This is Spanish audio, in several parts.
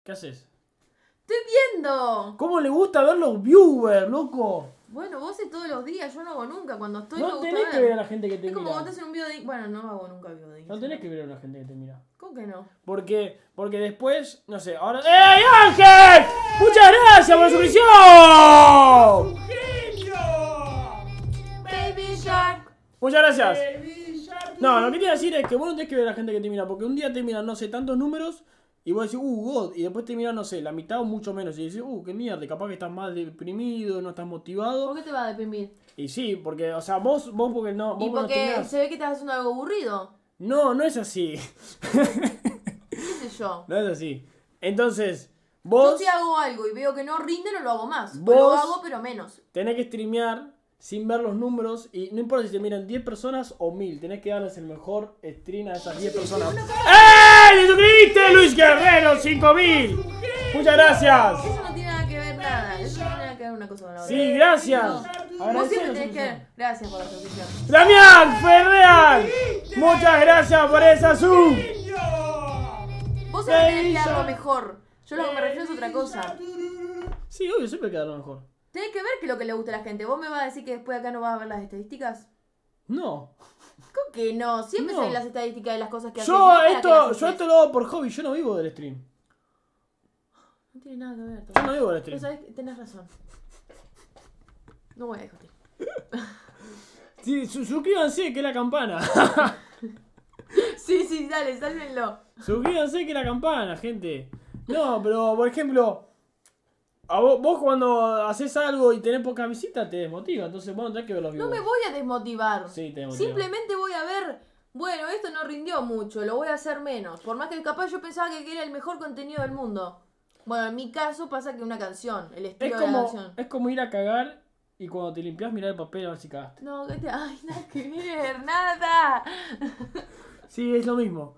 ¿Qué haces? ¡Estoy viendo! ¿Cómo le gusta ver los viewers, loco? Bueno, vos haces todos los días, yo no hago nunca. Cuando estoy me No gusta tenés que ver a la gente que te Es como mira. cuando estás en un video de... Bueno, no hago nunca video de No tenés que ver a la gente que te mira. ¿Cómo que no? Porque después, no sé, ahora... ¡Ey, Ángel! ¡Muchas gracias por la suscripción! Baby Shark. Muchas gracias. No, lo que te iba a decir es que vos no tenés que ver a la gente que te mira, porque un día te miran, no sé, tantos números, y vos decís, God, y después te miran, no sé, la mitad o mucho menos, y decís, qué mierda, capaz que estás más deprimido, no estás motivado. ¿Por qué te va a deprimir? Y sí, porque, o sea, vos porque no... Vos Y no te porque mirás. se ve que estás haciendo algo aburrido. No, no es así. ¿Qué sé yo? No es así. Entonces, Yo vos si hago algo y veo que no rinde, no lo hago más. O Vos- lo hago, pero menos. tenés que streamear sin ver los números, y no importa si te miran 10 personas o 1000, tenés que darles el mejor stream a esas 10 personas. ¡Ey! ¡Te suscribiste, Luis Guerrero! ¡5000! ¡Muchas gracias! Eso no tiene nada que ver nada. Eso no tiene nada que ver una cosa con la otra. Sí, gracias. Vos Agradecelo, siempre tenés que suscripción. ver. Gracias por la suscripción. Damián Ferreal, muchas gracias por esa sub. Vos siempre tenés que dar lo mejor. Yo lo que me refiero es otra cosa. Sí, obvio, siempre queda lo mejor. Tenés que ver qué es lo que le gusta a la gente. ¿Vos me vas a decir que después acá no vas a ver las estadísticas? No. ¿Cómo que no? Siempre No. salen las estadísticas de las cosas que haces. Yo no para que las esto haces. lo hago por hobby, yo no vivo del stream. No tiene nada que ver. Yo Tomás. no vivo del Pero stream. sabes que tenés razón. No voy a discutir. Sí, suscríbanse, que es la campana. Sí, dale, sálvenlo. Suscríbanse, que es la campana, gente. No, pero por ejemplo, a vos cuando haces algo y tenés poca visita te desmotiva, entonces vos no tenés que ver los No videos. me voy a desmotivar. Sí, te desmotiva. Simplemente voy a ver, bueno, esto no rindió mucho, lo voy a hacer menos. Por más que capaz yo pensaba que era el mejor contenido del mundo. Bueno, en mi caso pasa que una canción, el estilo de la canción. Es como ir a cagar y cuando te limpias mirar el papel a ver si cagaste. No, que te... Ay, nada que ver, nada. Sí, es lo mismo.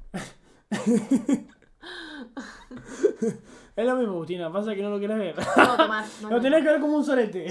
Es lo mismo, Agustina, pasa que no lo querés ver. No, Tomás. Lo tenés que ver como un sorete.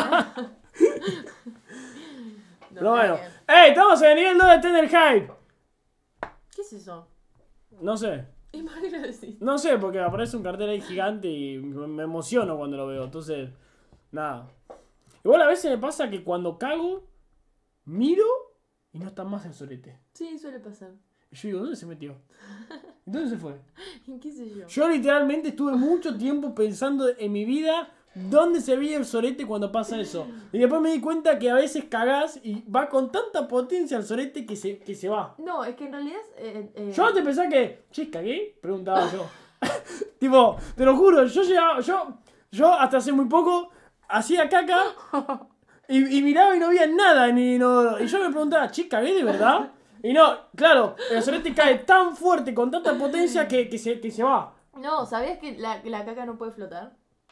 No, Pero bueno. bien. ¡Ey! Estamos en el nivel 2 de Tender Hype. ¿Qué es eso? No sé. ¿Y por qué lo decís? No sé, porque aparece un cartel ahí gigante y me emociono cuando lo veo. Entonces, nada. Igual a veces me pasa que cuando cago, miro y no está más el sorete. Sí, suele pasar. Y yo digo, ¿dónde se metió? ¿Dónde se fue? ¿Qué sé yo? Yo literalmente estuve mucho tiempo pensando en mi vida dónde se veía el sorete cuando pasa eso. Y después me di cuenta que a veces cagás y va con tanta potencia el sorete que se va. No, es que en realidad... Yo antes pensaba que, che, ¿cagué? Preguntaba yo. Tipo, te lo juro, yo hasta hace muy poco hacía caca y miraba y no veía nada en el inodoro. Y yo me preguntaba, che, ¿cagué de verdad? Y no, claro, el sorete cae tan fuerte, con tanta potencia que se va. No, ¿sabías que la caca no puede flotar?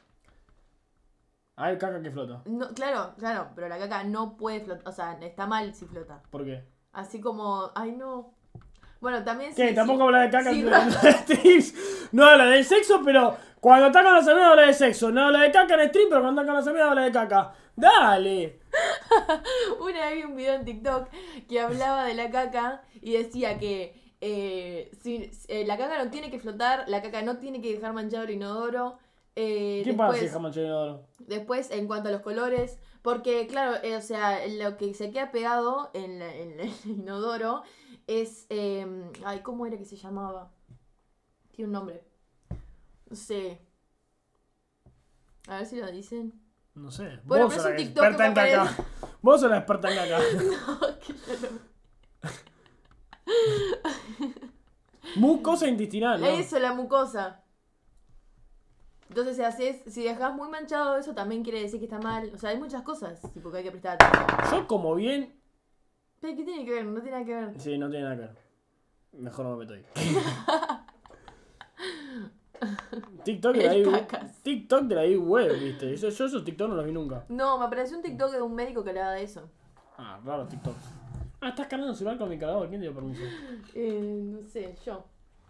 Hay caca que flota. No, claro, pero la caca no puede flotar. O sea, está mal si flota. ¿Por qué? Así como... Ay, no. Bueno, también ¿Qué? sí, Tampoco sí. habla de caca Sí, en streams. No habla de sexo, pero cuando está con los amigos habla de sexo. No habla de caca en stream, pero cuando está con los amigos habla de caca. ¡Dale! Una vez vi un video en TikTok que hablaba de la caca y decía que la caca no tiene que flotar, la caca no tiene que dejar manchado el inodoro. ¿Qué pasa si deja manchado el inodoro? Después, en cuanto a los colores, porque claro, o sea, lo que se queda pegado en el inodoro es... ay, ¿cómo era que se llamaba? Tiene un nombre. No sé. A ver si lo dicen. No sé. Bueno, Vos pero sos es la un TikTok experta en que me caca. Vos sos la experta en caca. No, que yo no... Mucosa intestinal, ¿no? Eso, la mucosa. Entonces, si dejas muy manchado eso, también quiere decir que está mal. O sea, hay muchas cosas tipo, que hay que prestar atención. Yo como bien... Pero, ¿qué tiene que ver? No tiene nada que ver. Sí, no tiene nada que ver. Mejor no me meto ahí. TikTok de la El Deep cacas. TikTok de la Deep Web, viste. Yo esos TikTok no los vi nunca. No, me apareció un TikTok de un médico que hablaba de eso. Ah, raro TikTok. Ah, estás cargando el celular con mi cargador. ¿Quién te dio permiso? No sé, yo.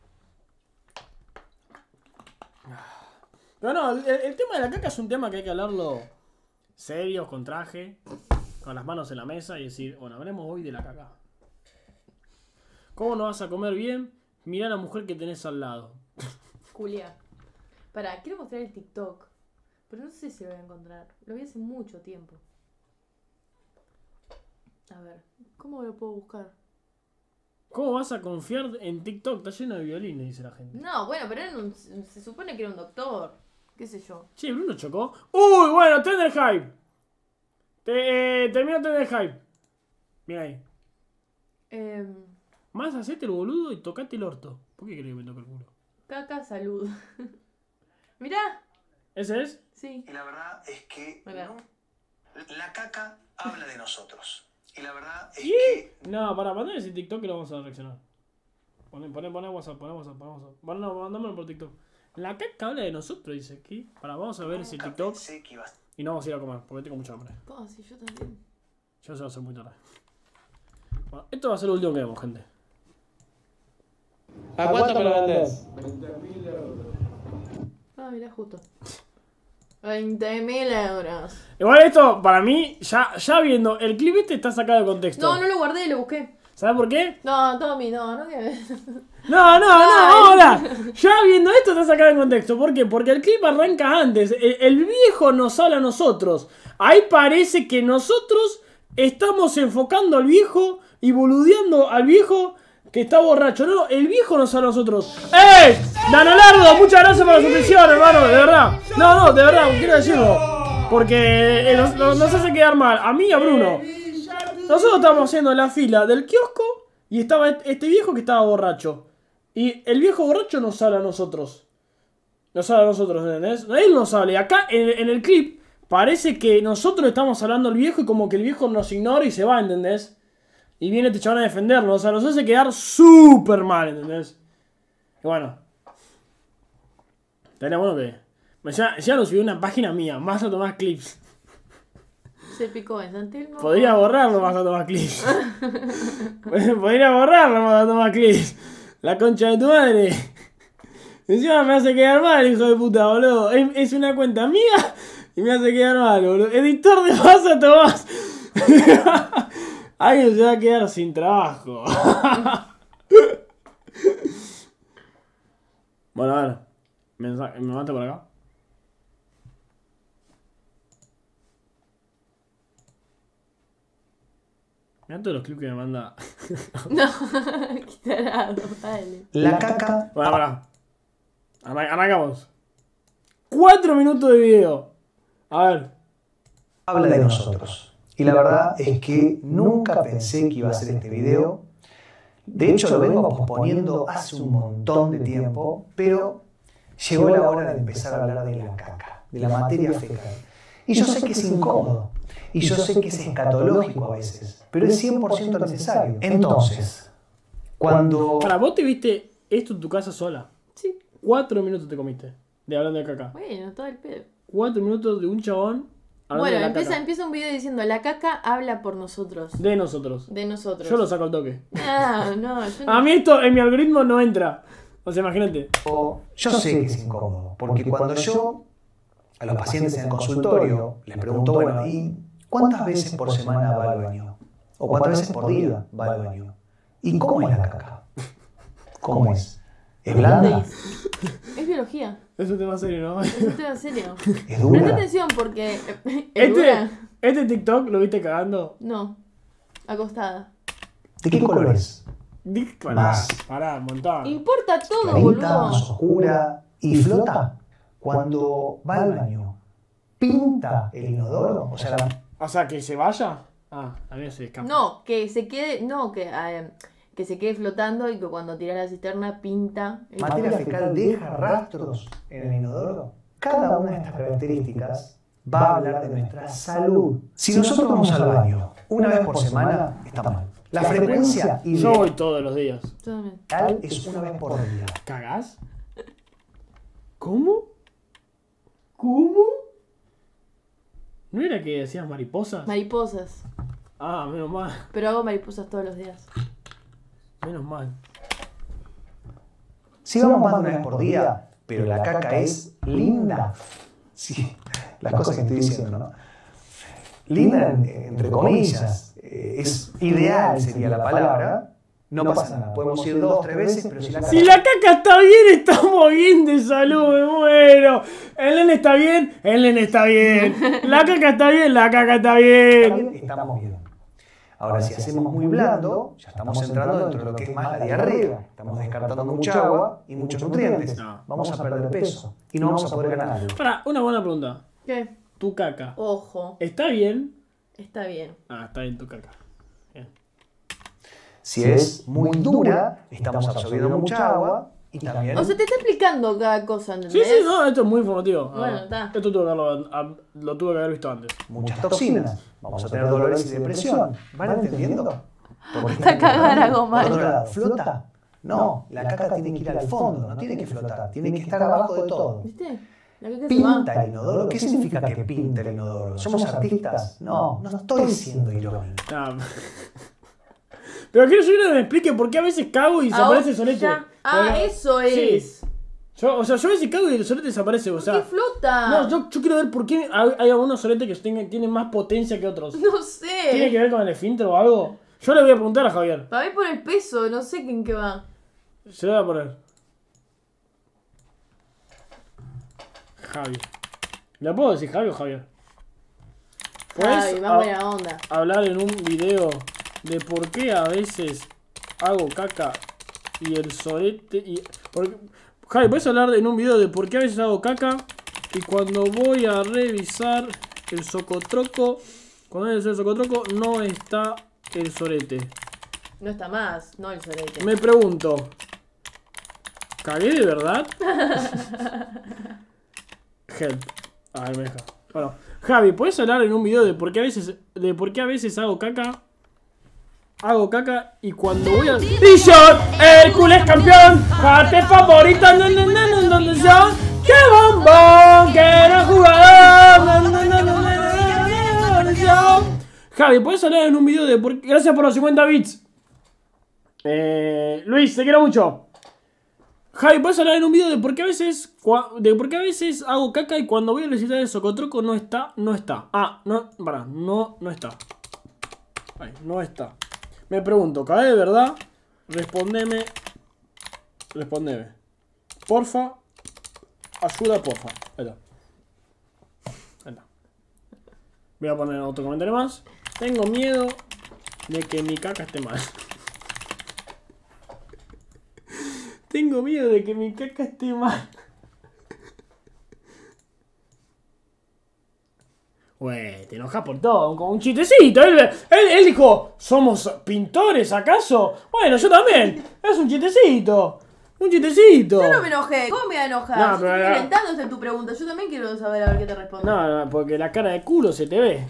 Pero no, el tema de la caca es un tema que hay que hablarlo serio, con traje, con las manos en la mesa y decir, bueno, hablemos hoy de la caca. ¿Cómo no vas a comer bien? Mirá a la mujer que tenés al lado. Julia. Pará, quiero mostrar el TikTok. Pero no sé si lo voy a encontrar. Lo vi hace mucho tiempo. A ver, ¿cómo lo puedo buscar? ¿Cómo vas a confiar en TikTok? Está lleno de violines, dice la gente. No, bueno, pero se supone que era un doctor. ¿Qué sé yo? Che, Bruno chocó. ¡Uy! Bueno, Tender Hype. Termino Tender Hype. Mira ahí. Más hacete el boludo y tocate el orto. ¿Por qué querés que me toque el culo? Caca salud. Mirá. ¿Ese es? Sí. Y la verdad es que Mirá. la caca habla de nosotros. Y la verdad es ¿Qué? que No, mandame ese TikTok que lo vamos a reaccionar. Poné WhatsApp, poné WhatsApp. Bueno, no, mandámelo por TikTok. La caca habla de nosotros, dice aquí. Vamos a ver ese nunca TikTok. pensé que iba a Y no vamos a ir a comer, porque tengo mucha hambre. Oh, sí, yo también. Ya se va a hacer muy tarde. Bueno, esto va a ser lo último que vemos, gente. ¿A cuánto me lo vendés? Ah, mirá, justo. 20.000 euros. Igual esto, para mí, ya viendo, el clip este está sacado de contexto. No, no lo guardé, lo busqué. ¿Sabes por qué? No, Tommy, no que... No, ahora. Ya viendo esto está sacado de contexto. ¿Por qué? Porque el clip arranca antes. El viejo nos habla a nosotros. Ahí parece que nosotros estamos enfocando al viejo y boludeando al viejo que está borracho. No, el viejo nos habla a nosotros. ¡Ey! Danolardo, muchas gracias por la suscripción, hermano, de verdad. No, de verdad, quiero decirlo. Porque nos hace quedar mal. A mí y a Bruno. Nosotros estábamos haciendo la fila del kiosco y estaba este viejo que estaba borracho. Y el viejo borracho nos habla a nosotros. Nos habla a nosotros, ¿entendés? Él nos habla. Y acá en el clip parece que nosotros estamos hablando al viejo y como que el viejo nos ignora y se va, ¿entendés? Y viene este chabón a defendernos. O sea, nos hace quedar súper mal, ¿entendés? Y bueno. Estaría bueno que... Ya lo subí a una página mía. Más a tomar clips. Se picó en San Telmo. Podría borrarlo más a tomar clips. Podría borrarlo más a tomar clips. La concha de tu madre. Encima me hace quedar mal, hijo de puta, boludo. Es una cuenta mía y me hace quedar mal, boludo. Editor de más a Tomás. Alguien se va a quedar sin trabajo. Bueno, a ver. Me mate por acá. Mirá todos los clips que me manda. No, qué tarado, dale. la caca Bueno, pará. Arrancamos. 4 minutos de video. A ver. habla de nosotros. Y la verdad es que nunca pensé que iba a hacer este video. De hecho, lo vengo posponiendo hace un montón de tiempo, pero llegó la hora de empezar a hablar de la caca, de la materia fecal. Y yo sé que es incómodo, y yo sé que es escatológico a veces, pero es 100% necesario. Entonces, cuando... Para, vos te viste esto en tu casa sola. Sí. 4 minutos te comiste. De hablando de caca. Bueno, todo el pedo. 4 minutos de un chabón hablando Bueno, de la caca. empieza un video diciendo, la caca habla por nosotros. De nosotros. De nosotros. Yo lo saco al toque. Ah, no, yo no. A mí esto en mi algoritmo no entra. O sea, imagínate. Yo sé que es incómodo, porque cuando yo a los pacientes en el consultorio les pregunto, bueno, ¿y cuántas veces por semana va al baño? ¿O cuántas veces por día va al baño? ¿Y cómo es la caca? ¿Cómo es? ¿Es blanda? Es biología. Es un tema serio, ¿no? Es un tema serio. ¿Es Presta dura? atención porque... ¿Es dura? Este TikTok lo viste cagando. No. Acostada. ¿De qué color es? Más. Pará, un montón. Importa todo, ¿Clarita, boludo. más oscura? ¿Y flota? Cuando va al baño, ¿pinta el inodoro? O sea, O sea, que se vaya. Ah, a mí se escapa. No, que se quede... No, que se quede flotando y que cuando tira la cisterna pinta... ¿la materia fecal deja rastros en el inodoro? Cada una de estas características va a hablar de nuestra salud. Si nosotros vamos al baño una vez por semana, está mal. La frecuencia Yo voy ideal todos los días. es una vez por día. ¿Cagás? ¿Cómo? ¿Cómo? ¿No era que decías mariposas? Mariposas. Ah, menos mal. Pero hago mariposas todos los días. Menos mal. Si vamos más de una vez por día, pero la caca es linda. Sí, las cosas que estoy diciendo, ¿no? Linda entre comillas. Es ideal sería la palabra. no pasa nada. Podemos ir 2 o 3 veces, pero si la Si la caca está bien, estamos bien de salud, me muero. El nene está bien, el nene está bien. La caca está bien, la caca está bien. estamos bien. Ahora, si hacemos muy blando, ya estamos entrando dentro de lo que es más la diarrea. Estamos descartando mucha agua y muchos nutrientes. Vamos a perder peso y no vamos a poder ganar algo. Para, una buena pregunta. ¿Qué? Tu caca, Ojo. ¿está bien? Está bien. Ah, está bien tu caca. Bien. Si es muy dura, estamos absorbiendo mucha agua y también... O sea, te está explicando cada cosa, ¿entendés? Sí, sí, no, esto es muy informativo. Bueno, está. Esto tuve que lo tuve que haber visto antes. muchas toxinas. Vamos a tener dolores y depresión. ¿Van entendiendo? Hasta cagar algo mal. Por otro lado, ¿flota? No, la caca tiene que ir al fondo, no tiene que flotar, tiene que estar abajo de todo. ¿Viste? La caca se va. ¿Pinta el inodoro? ¿Qué significa que pinta el inodoro? ¿Somos artistas? No, no estoy siendo irónico. Ah. Pero quiero que me explique por qué a veces cago y desaparece el solete. Ah, Porque- eso Sí. es. Yo a veces cago y el solete desaparece, o ¿Por sea... qué flota? No, yo quiero ver por qué hay algunos soletes que tienen más potencia que otros. No ¿Tiene sé. que ver con el esfínter o algo? Yo le voy a preguntar a Javier. Para mí por el peso, no sé en qué va. Se lo voy a poner. Javi. ¿Le puedo decir Javi o Javier? Ay, más buena onda. hablar en un video de por qué a veces hago caca y el solete y... Javi, ¿puedes hablar en un video de por qué a veces hago caca y cuando voy a revisar el socotroco, cuando voy a hacer el socotroco no está el solete? No está más, no el solete. Me pregunto, ¿cagué de verdad? Help. A ver, me deja. Bueno, Javi, ¿puedes hablar en un video de por qué a veces hago caca? Hago caca y cuando voy a... ¡Bishop! ¡Hércules campeón! ¡Parte favorita! ¡No, no, no, no, no, no, no! ¡Qué bombón! ¡Qué gran jugador! ¡No, no, no, no, no, no, no, no, no! Javi, ¿puedes hablar en un video de por qué... Gracias por los 50 bits. Luis, te quiero mucho. Javi, ¿puedes hablar en un video de por qué a veces hago caca y cuando voy a necesitar el socotroco no está? No está. Ah, no, pará, no está. Ay, no está. Me pregunto, ¿cae de verdad? Respondeme. Porfa. Ayuda, porfa. Ahí está. Ahí está. Voy a poner otro comentario más. Tengo miedo de que mi caca esté mal. Tengo miedo de que mi caca esté mal. Güey, te enojas por todo, como un chistecito. Él dijo, ¿somos pintores acaso? Bueno, yo también. Es un chistecito. Un chistecito. Yo no me enojé. ¿Cómo me voy a enojar? No, Yo pero- estoy inventándote tu pregunta. Yo también quiero saber a ver qué te responde. No, porque la cara de culo se te ve.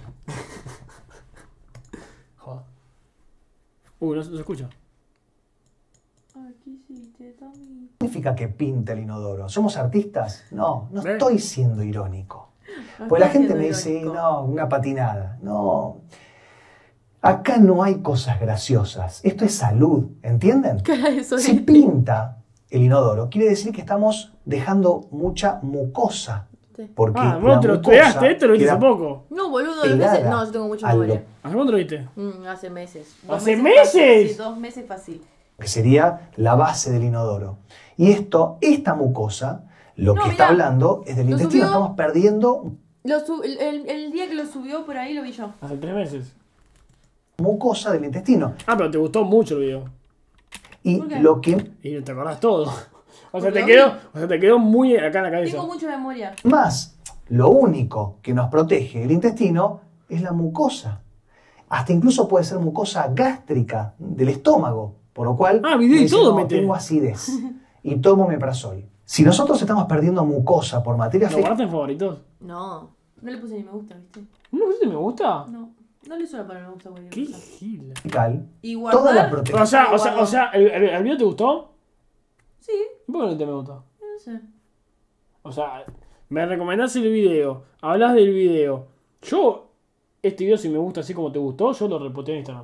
Joder. No se escucha. Ay, ¿qué hiciste, Tommy? ¿Qué significa que pinta el inodoro? ¿Somos artistas? No, no ¿Ves? estoy siendo irónico. No Pues la estás gente siendo me dice, irónico. no, una patinada. No. Acá no hay cosas graciosas. Esto es salud, ¿entienden? Cara de Si solete. pinta el inodoro, quiere decir que estamos dejando mucha mucosa. Sí. Porque Ah, la vos te lo mucosa estudiaste, te lo viste queda hace poco. No, boludo, pegada veces. No, yo tengo mucha al memoria. ¿Hace cuánto lo viste? Hace meses. ¿Hace fácil. meses? Sí, 2 meses fácil. que sería la base del inodoro. Y esta mucosa, lo No, que mirá, está hablando es del lo intestino. subió- Estamos perdiendo El día que lo subió por ahí lo vi yo. Hace 3 meses. mucosa del intestino. Ah, pero te gustó mucho el video. Y ¿Por qué? lo que Y te acordás todo. O sea, Porque te quedó muy acá en la cabeza. Tengo mucha memoria. más, lo único que nos protege el intestino es la mucosa. Hasta incluso puede ser mucosa gástrica del estómago. Por lo cual, Ah, video y me dice, todo no, mete. tengo acidez y tomo omeprazol. Si nosotros estamos perdiendo mucosa por materia ¿Lo fecal, guardaste en favoritos? No, no le puse ni me gusta, ¿viste? ¿No viste me gusta? No le suelo poner me gusta a cualquier Qué cosa. gila. Y toda la guardar. protección. O sea, ¿el video te gustó? Sí, ¿Por qué no te me gustó? no sé. O sea, me recomendás el video, hablas del video. Yo, este video si me gusta así como te gustó, yo lo reposteo en Instagram.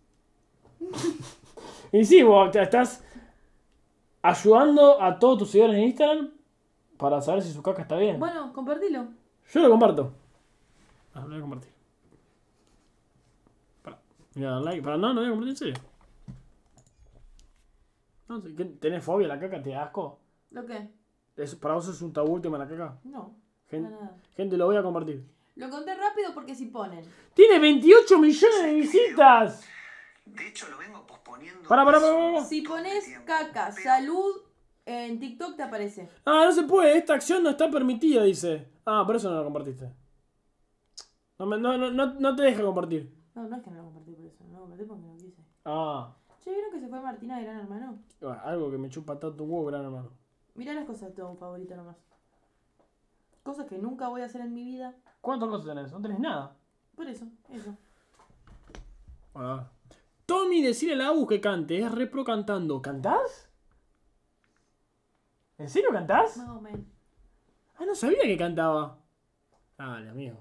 Y sí, vos te estás ayudando a todos tus seguidores en Instagram para saber si su caca está bien. Bueno, compartilo. Yo lo comparto. Ah, lo voy a compartir. Para. Voy a dar like. No voy a compartir en serio. No sé, ¿qué? ¿Tenés fobia a la caca? ¿Te da asco? ¿Lo qué? ¿Para vos es un tabú el tema de la caca? No, Gen- para nada. Gente, lo voy a compartir. Lo conté rápido porque si ponen. ¡Tiene 28 millones de visitas! De hecho, lo vengo posponiendo. Para. Si pones caca, salud, en TikTok te aparece. Ah, no se puede, esta acción no está permitida, dice. Ah, por eso no lo compartiste. No te deja compartir. No, no es que no lo compartí por eso. No lo compartí porque no quise. Ah, ¿Ya vieron que se fue Martina de Gran Hermano? bueno, algo que me chupa tanto un huevo, gran hermano. Mirá las cosas de tu favorita nomás. Cosas que nunca voy a hacer en mi vida. ¿Cuántas cosas tenés? No tenés nada. Por eso, eso. Ah. Tommy, decirle a la Agus que cante. Es repro cantando. ¿Cantás? ¿En serio cantás? Más o menos. Ah, no sabía que cantaba. Dale, amigo.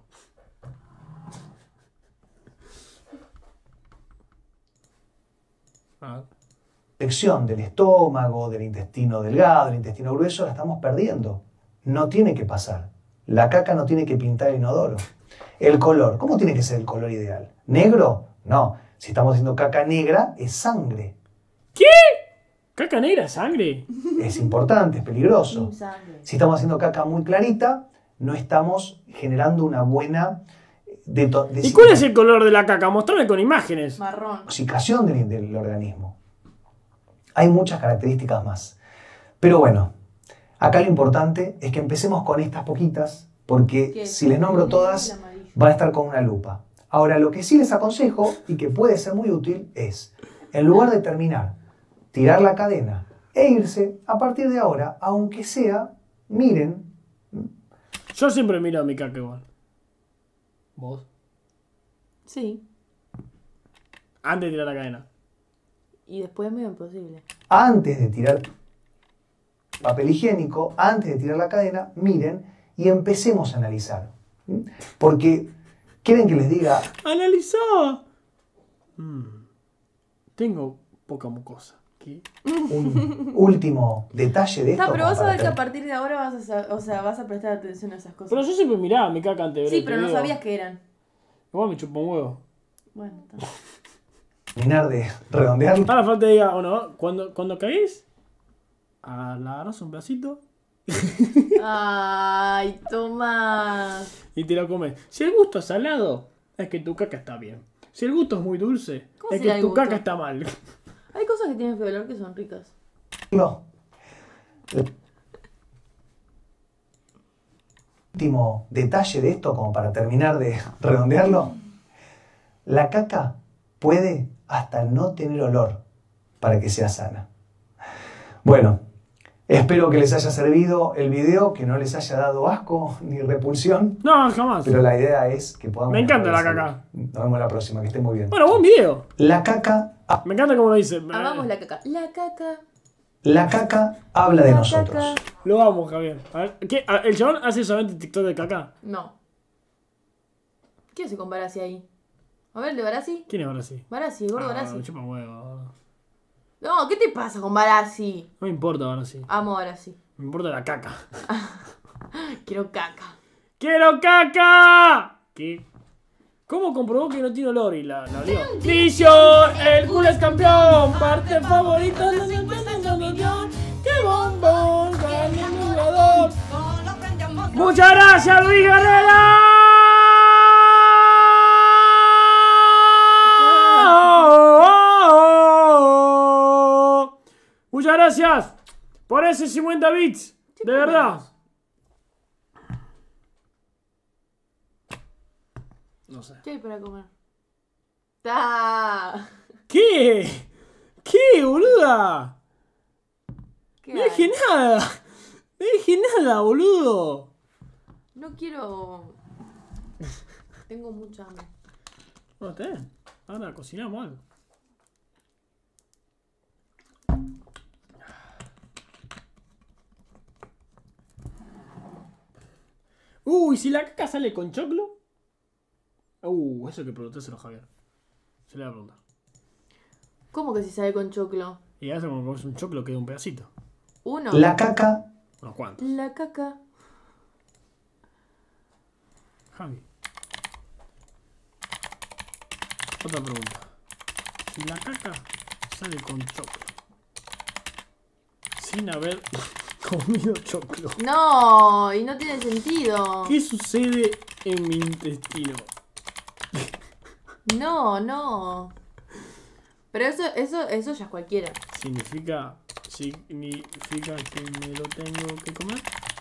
Ah. Sección del estómago, del intestino delgado, del intestino grueso, la estamos perdiendo. No tiene que pasar. La caca no tiene que pintar el inodoro. El color, ¿cómo tiene que ser el color ideal? ¿Negro? No. Si estamos haciendo caca negra, es sangre. ¿Qué? ¿Caca negra es sangre? Es importante, es peligroso. Sin sangre. Si estamos haciendo caca muy clarita, no estamos generando una buena ¿Y cuál es el color de la caca? Mostrame con imágenes. Marrón. desintoxicación del organismo. Hay muchas características más. Pero bueno, acá lo importante es que empecemos con estas poquitas, porque ¿Qué? si les nombro El todas, amarillo. van a estar con una lupa. Ahora, lo que sí les aconsejo, y que puede ser muy útil, es, en lugar de terminar, tirar la cadena e irse, a partir de ahora, aunque sea, miren. Yo siempre miro a mi caca igual. ¿Vos? Sí. Antes de tirar la cadena. Y después es medio imposible. Antes de tirar papel higiénico, antes de tirar la cadena, miren y empecemos a analizar. ¿Mm? Porque, ¿quieren que les diga? ¡Analizá! Tengo poca mucosa. ¿Qué? Un último detalle de esto. No, pero como vas a para ver que a terminar. partir de ahora vas a prestar atención a esas cosas. Pero yo siempre miraba mi caca antes de ver Sí, este pero no video. sabías que eran. Igual me chupa un huevo. Bueno, está. Terminar de redondearlo. Ahora falta diga, bueno, cuando cagues, agarras un pedacito Ay, Tomás. y te lo comes. Si el gusto es salado, es que tu caca está bien. Si el gusto es muy dulce, ¿Cómo es será que el tu gusto? caca está mal. Hay cosas que tienen feo olor que son ricas. Último detalle de esto, como para terminar de redondearlo. La caca puede hasta no tener olor para que sea sana. Bueno, espero que les haya servido el video, que no les haya dado asco ni repulsión. No, jamás. Pero la idea es que podamos... Me encanta la mejorar caca. salud. Nos vemos la próxima, que estén muy bien. Bueno, buen video. La caca, Me encanta como lo dice. Amamos la caca. La caca. la caca habla de La nosotros. caca. Lo amo, Javier. A ver, ¿qué? ¿El chabón hace solamente TikTok de caca? No. ¿Qué hace con Barassi ahí? A ver, el de Barassi. ¿Quién es ahora sí? Barassi, el gordo Me Barassi. chupa un huevo. No, ¿qué te pasa con Barassi? No me importa ahora sí. Amo Barassi. Me importa la caca. Quiero caca. ¡Quiero caca! ¿Qué? ¿Cómo comprobó que no tiene olor y la olió? ¡Vision! ¡El culo es campeón! ¡Parte favorita! ¡Qué bombón! ¡Gana el jugador! ¡Muchas gracias, Luis Guerrera! Muchas gracias por ese 50 bits. De verdad. No sé. ¿Qué hay para comer? ¡Ta! ¿Qué? ¿Qué, boluda? ¿Qué No dije hay? nada. No dije nada, boludo. No quiero... Tengo mucha hambre. No, está bien. Ahora cocinamos algo. ¿Y si la caca sale con choclo? Eso hay que preguntárselo a Javier. Se le va a preguntar. ¿Cómo que si sale con choclo? Y hace como comes un choclo queda un pedacito. Uno. La caca Unos cuantos. La caca. Javi. Otra pregunta. Si la caca sale con choclo, sin haber comido choclo. No, y no tiene sentido. ¿Qué sucede en mi intestino? No. Pero eso ya es cualquiera. Significa que me lo tengo que comer.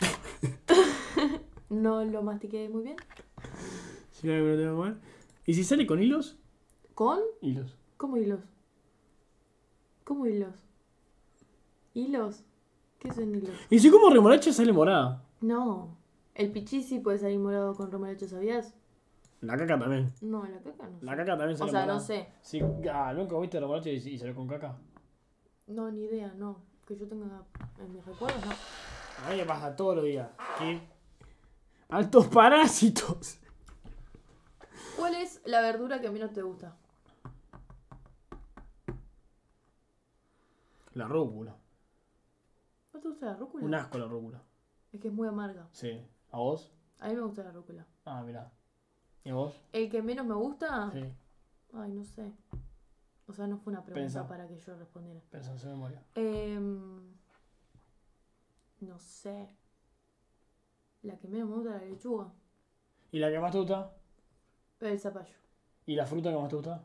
No lo mastiqué muy bien. Significa que me lo tengo que comer. ¿Y si sale con hilos? ¿Con? Hilos. ¿Cómo hilos? ¿Cómo hilos? ¿Hilos? ¿Qué son hilos? ¿Y si como remolacha sale morada? No. El pichí sí puede salir morado con remolacha, ¿sabías? La caca también. No, la caca no sé. La caca también sale O sea, morada. no sé. Sí, ¿nunca comiste remolacha y salió con caca? No, ni idea, no. Que yo tenga en mis recuerdos, no. A mí me pasa todos los días. ¿Qué? ¡Altos parásitos! ¿Cuál es la verdura que a mí no te gusta? La rúcula. ¿No te gusta la rúcula? Un asco la rúcula. Es que es muy amarga. Sí. ¿A vos? A mí me gusta la rúcula. Ah, mirá. ¿Y a vos? ¿El que menos me gusta? Sí. Ay, no sé. O sea, no fue una pregunta Pensa. para que yo respondiera. Pensá en su memoria. No sé. La que menos me gusta es la lechuga. ¿Y la que más te gusta? El zapallo. ¿Y la fruta que más te gusta?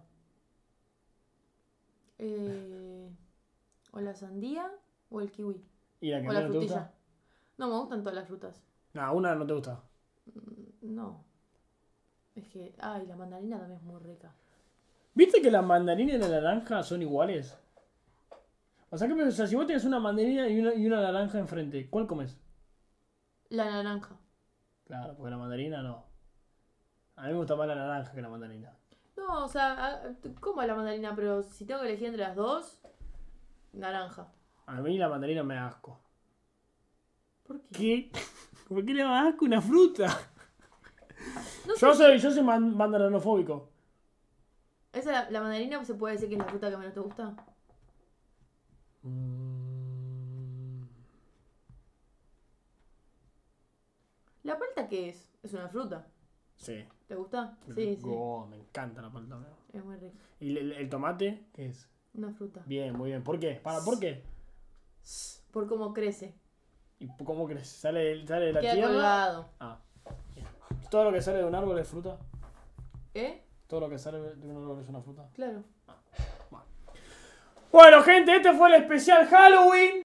O la sandía o el kiwi. ¿Y la que O la menos te frutilla. gusta? No, me gustan todas las frutas. No, una no te gusta. No. Es que... Ay, la mandarina también es muy rica. ¿Viste que la mandarina y la naranja son iguales? O sea, o sea, si vos tenés una mandarina y una naranja enfrente, ¿cuál comes? La naranja. Claro, porque la mandarina no. A mí me gusta más la naranja que la mandarina. No, o sea, como la mandarina, pero si tengo que elegir entre las dos, naranja. A mí la mandarina me da asco. ¿Por qué? ¿Qué? ¿Por qué le da asco una fruta? No Yo sé. soy mandarinofóbico. ¿Esa la mandarina se puede decir que es la fruta que menos te gusta? ¿La palta qué es? Es una fruta. Sí. ¿Te gusta? Sí, sí. Oh, me encanta la palta. Es muy rica. ¿Y el tomate qué es? Una fruta. Bien, muy bien. ¿Por qué? ¿Por qué? Por cómo crece. ¿Y cómo crees? ¿Sale de la Queda tierra? colgado. Ah, bien. ¿Todo lo que sale de un árbol es fruta? ¿Eh? ¿Todo lo que sale de un árbol es una fruta? Claro. Bueno, gente, este fue el especial Halloween.